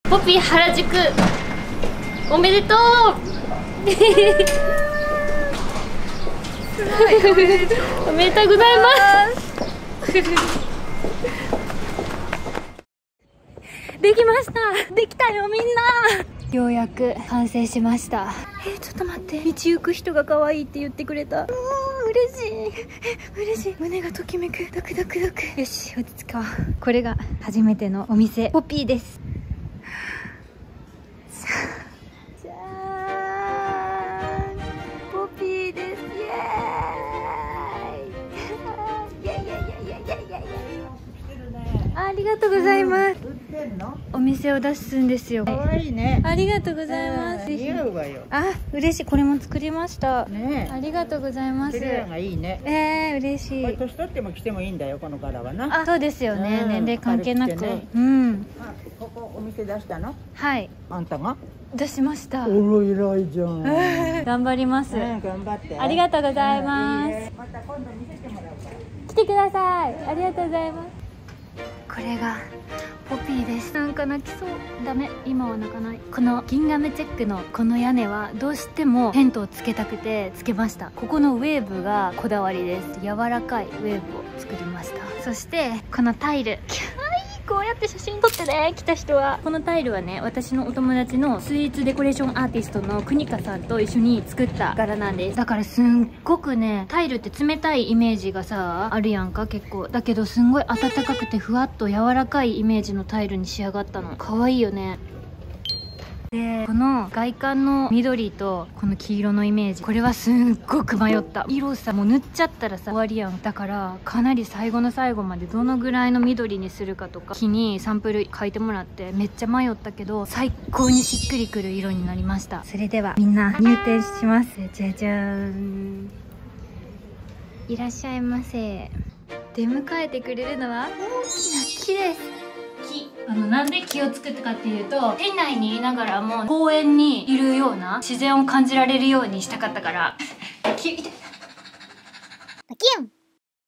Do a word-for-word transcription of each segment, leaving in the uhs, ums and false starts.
ポピー原宿おめでとうおめでとうございますできました。できたよみんな。ようやく完成しました。えー、ちょっと待って、道行く人が可愛いって言ってくれた。うーん、嬉しい嬉しい。胸がときめく。ドクドクドク。よし、落ち着こう。これが初めてのお店、ポピーです。じゃーん、ポピーです。イエーイイエイイエイイエイイエイイエイ。ありがとうございます。お店を出すんですよ。 可愛いね。 ありがとうございます。 似合うわよ。 あ、嬉しい。これも作りました。 ね。 ありがとうございます。 クレアがいいね。 ええ、嬉しい。 これ年取っても着てもいいんだよ、この柄はな。 あ、そうですよね。年齢関係なく。うん。 あ、ここお店出したの？ はい。 あんたが？ 出しました。 おろ偉いじゃん。 頑張ります。 頑張って。 ありがとうございます。 また今度見せてもらうから。 来てください。ありがとうございます。これがポピーです。なんか泣きそう。ダメ、今は泣かない。このギンガムチェックのこの屋根はどうしてもテントをつけたくてつけました。ここのウェーブがこだわりです。柔らかいウェーブを作りました。そしてこのタイル、キャーいい、こうやって写真撮ってね、来た人は。このタイルはね、私のお友達のスイーツデコレーションアーティストのくにかさんと一緒に作った柄なんです。だからすんごくね、タイルって冷たいイメージがさあるやんか、結構。だけどすんごい暖かくてふわっと柔らかいイメージのタイルに仕上がったの。可愛いよね。で、この外観の緑とこの黄色のイメージ、これはすっごく迷った。色さ、もう塗っちゃったらさ終わりやん。だからかなり最後の最後までどのぐらいの緑にするかとか木にサンプル書いてもらってめっちゃ迷ったけど、最高にしっくりくる色になりました。それではみんな入店します。じゃじゃーん、いらっしゃいませ。出迎えてくれるのは大きな木です。木、あのなんで木を作ったかっていうと、店内にいながらも公園にいるような自然を感じられるようにしたかったから木。バキュン。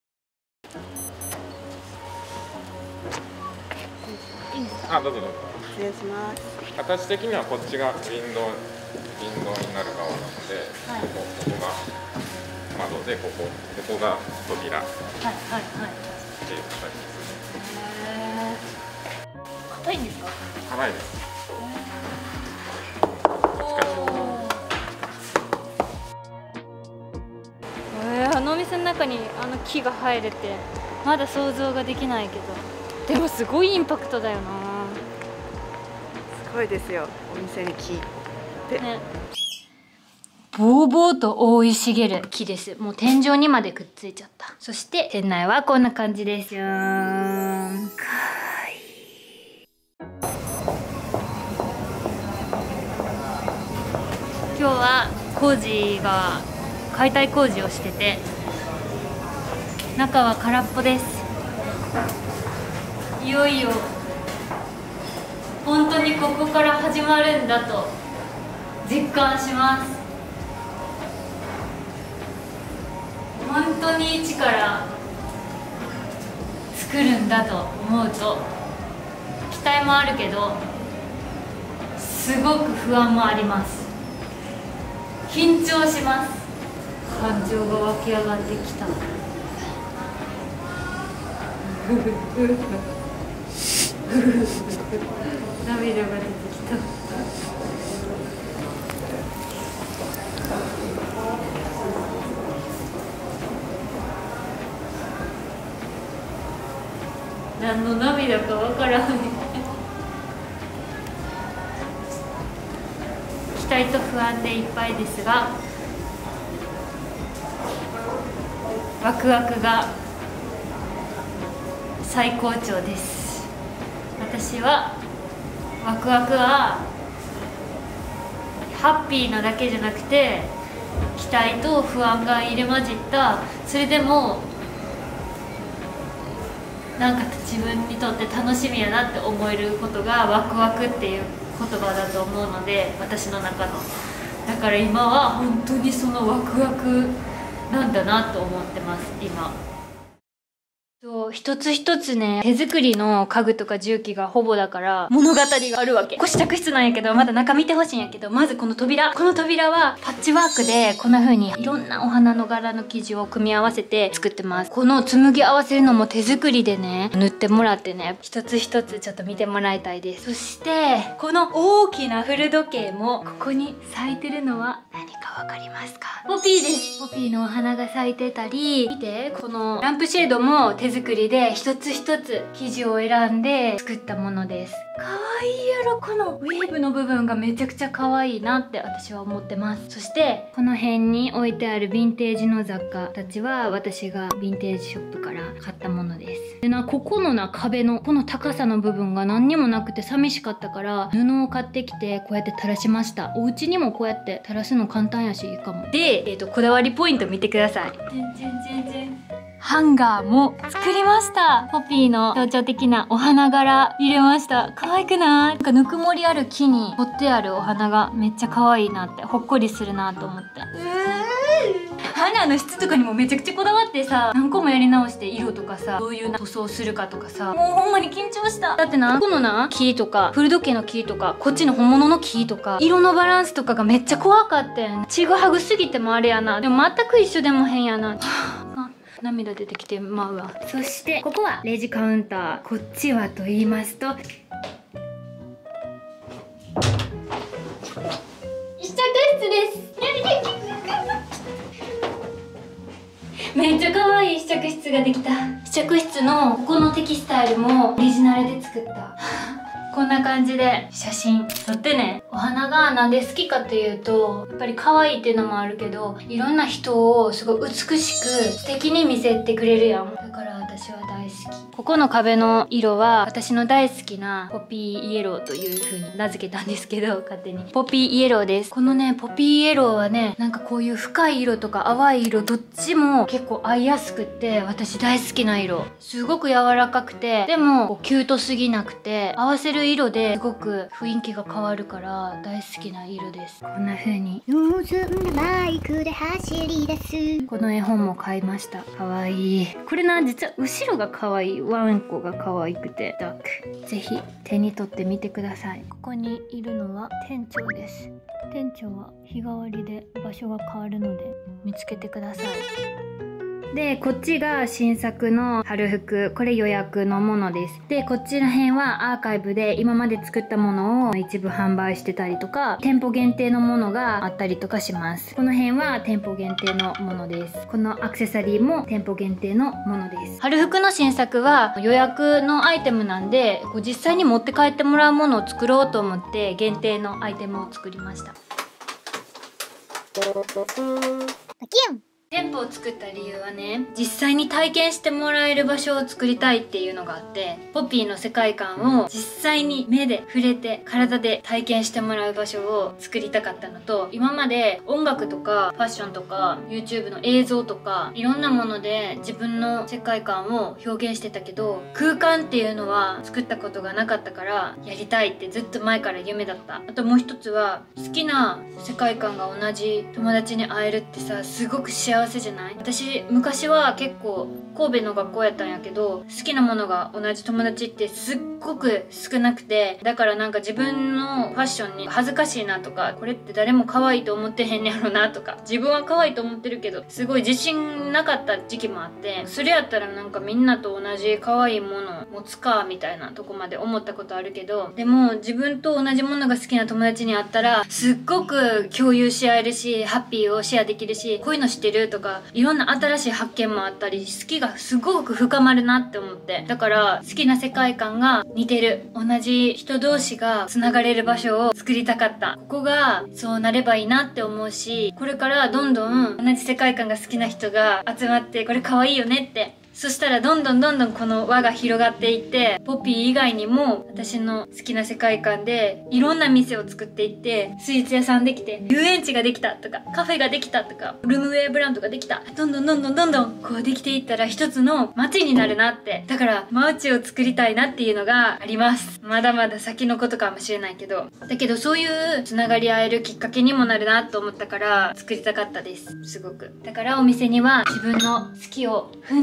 あ、どうぞどうぞ。 失礼します。 形的にはこっちがウィンドウ、ウィンドウになる側なので、 はい、 ここ、ここが窓で、ここ、ここが扉。はいはいはい。 っていう形です。 へー。硬いんですか？ 硬いです。 えー、あのお店の中にあの木が入るってまだ想像ができないけど、でもすごいインパクトだよな。 すごいですよ、お店に木ってね。ぼうぼうと覆い茂る木です。もう天井にまでくっついちゃった。そして店内はこんな感じですよ。かわいい。今日は工事が解体工事をしてて、中は空っぽです。いよいよ本当にここから始まるんだと実感します。本当に一から作るんだと思うと期待もあるけどすごく不安もあります。緊張します。感情が湧き上がってきた。涙が出てきた。何の涙かわからない。期待と不安でいっぱいですが、ワクワクが最高潮です。私はワクワクはハッピーなだけじゃなくて、期待と不安が入れ混じった、それでもなんか自分にとって楽しみやなって思えることがワクワクっていう言葉だと思うので、私の中の。だから今は本当にそのワクワクなんだなと思ってます。今そうそう、一つ一つね、手作りの家具とか重機がほぼだから、物語があるわけ。ここ試着室なんやけど、まだ中見てほしいんやけど、まずこの扉。この扉は、パッチワークで、こんな風にいろんなお花の柄の生地を組み合わせて作ってます。この紡ぎ合わせるのも手作りでね、塗ってもらってね、一つ一つちょっと見てもらいたいです。そして、この大きな古時計も、ここに咲いてるのは何かわかりますか？ポピーです。ポピーのお花が咲いてたり、見て、このランプシェードも手作りで一つ一つ生地を選んで作ったものです。かわいいやろ。このウェーブの部分がめちゃくちゃ可愛いなって私は思ってます。そしてこの辺に置いてあるヴィンテージの雑貨たちは私がヴィンテージショップから買ったものです。でな、ここのな壁のこの高さの部分が何にもなくて寂しかったから布を買ってきてこうやって垂らしました。お家にもこうやって垂らすの簡単やしいいかも。で、えーと、こだわりポイント見てください。ハンガーも作りました。ポピーの象徴的なお花柄入れました。可愛くない？なんかぬくもりある木に彫ってあるお花がめっちゃ可愛いなって、ほっこりするなと思って。花の質とかにもめちゃくちゃこだわってさ、何個もやり直して色とかさ、どういう塗装するかとかさ、もうほんまに緊張した。だってな、このな、木とか、古時計の木とか、こっちの本物の木とか、色のバランスとかがめっちゃ怖かってん。ちぐはぐすぎてもあれやな。でも全く一緒でも変やな。涙出てきてまうわ。そしてここはレジカウンター。こっちはと言いますと試着室です。めっちゃ可愛い試着室ができた。試着室のここのテキスタイルもオリジナルで作った。こんな感じで写真撮ってね。お花がなんで好きかっていうと、やっぱり可愛いっていうのもあるけど、いろんな人をすごい美しく素敵に見せてくれるやん。だから私は大好き。ここの壁の色は私の大好きなポピーイエローという風に名付けたんですけど、勝手にポピーイエローです。このねポピーイエローはね、なんかこういう深い色とか淡い色どっちも結構合いやすくって、私大好きな色。すごく柔らかくて、でもこうキュートすぎなくて、合わせる色ですごく雰囲気が変わるから大好きな色です。こんな風に盗んだバイクで走り出す。この絵本も買いました。かわいい。これな、実は後ろがかわいい。ワンコが可愛くてダック。ぜひ手に取ってみてください。ここにいるのは店長です。店長は日替わりで場所が変わるので見つけてください。で、こっちが新作の春服。これ予約のものです。で、こっちら辺はアーカイブで今まで作ったものを一部販売してたりとか、店舗限定のものがあったりとかします。この辺は店舗限定のものです。このアクセサリーも店舗限定のものです。春服の新作は予約のアイテムなんで、こう実際に持って帰ってもらうものを作ろうと思って限定のアイテムを作りました。店舗を作った理由はね、実際に体験してもらえる場所を作りたいっていうのがあって、ポピーの世界観を実際に目で触れて体で体験してもらう場所を作りたかったのと、今まで音楽とかファッションとか YouTube の映像とかいろんなもので自分の世界観を表現してたけど、空間っていうのは作ったことがなかったからやりたいってずっと前から夢だった。あともう一つは、好きな世界観が同じ友達に会えるってさ、すごく幸せじゃない？私昔は結構神戸の学校やったんやけど、好きなものが同じ友達ってすっごく少なくて、だからなんか自分のファッションに恥ずかしいなとか、これって誰も可愛いと思ってへんねやろなとか、自分は可愛いと思ってるけどすごい自信なかった時期もあって、それやったらなんかみんなと同じ可愛いものを持つかみたいなとこまで思ったことあるけど、でも自分と同じものが好きな友達に会ったらすっごく共有し合えるし、ハッピーをシェアできるし、こういうの知ってるとか、いろんな新しい発見もあったり、好きがすごく深まるなって思って、だから好きな世界観が似てる、同じ人同士がつながれる場所を作りたかった。ここがそうなればいいなって思うし、これからどんどん同じ世界観が好きな人が集まって、これ可愛いよねって、そしたらどんどんどんどんこの輪が広がっていって、ポピー以外にも私の好きな世界観でいろんな店を作っていって、スイーツ屋さんできて、遊園地ができたとか、カフェができたとか、ルームウェアブランドができた、どんどんどんどんどんどんこうできていったら一つの街になるなって、だから街を作りたいなっていうのがあります。まだまだ先のことかもしれないけど、だけどそういうつながり合えるきっかけにもなるなと思ったから作りたかったです。すごく。だからお店には自分の好きをふんだんに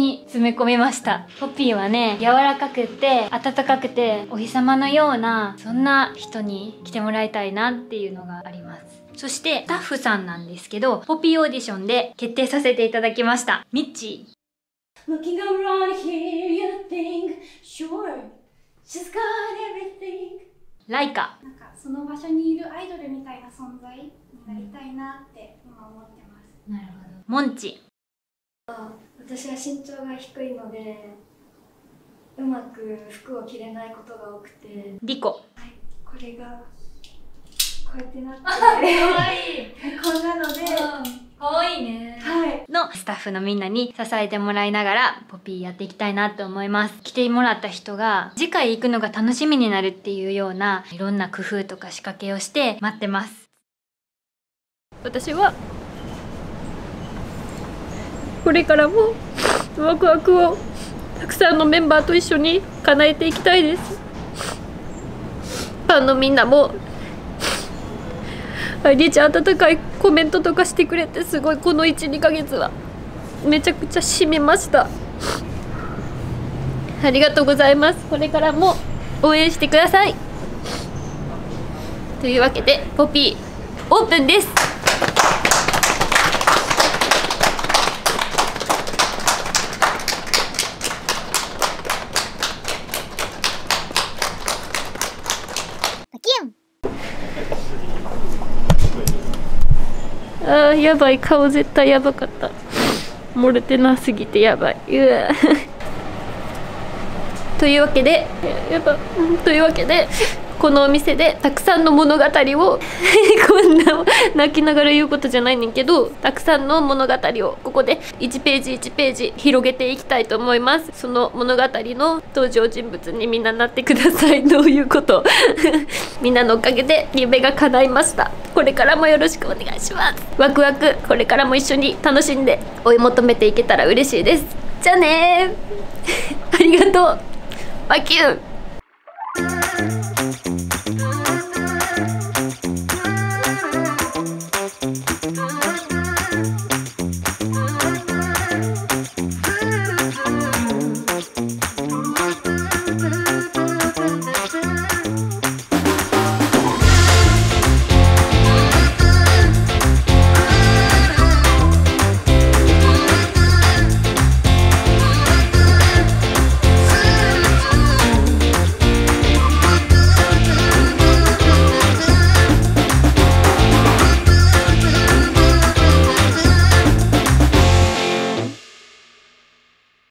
に詰め込みました。ポピーはね、柔らかくて温かくてお日様のような、そんな人に来てもらいたいなっていうのがあります。そしてスタッフさんなんですけど、ポピーオーディションで決定させていただきました。ミッチー。Looking around here, you think, sure, she's got everything. ライカ。 なんかその場所にいるアイドルみたいな存在になりたいなって今思ってます。 なるほど。モンチ。 私は身長が低いので、うまく服を着れないことが多くて。 リコ。 はい、これがこうやってなって、 かわいい。 こんなので。 かわいいね。 はい。 のスタッフのみんなに支えてもらいながらポピーやっていきたいなと思います。来てもらった人が次回行くのが楽しみになるっていうようないろんな工夫とか仕掛けをして待ってます。私はこれからもワクワクをたくさんのメンバーと一緒に叶えていきたいです。ファンのみんなも毎日温かいコメントとかしてくれて、すごいこのいち、にかげつはめちゃくちゃ締めました。ありがとうございます。これからも応援してください。というわけでポピーオープンです。あーやばい、顔絶対やばかった。漏れてなすぎてやばい。うわというわけでやばというわけでこのお店でたくさんの物語をこんな泣きながら言うことじゃないねんけど、たくさんの物語をここでいちページいちページ広げていきたいと思います。その物語の登場人物にみんななってください。どういうことみんなのおかげで夢が叶いました。これからもよろしくお願いします。ワクワクこれからも一緒に楽しんで追い求めていけたら嬉しいです。じゃあねーありがとう。バキュー。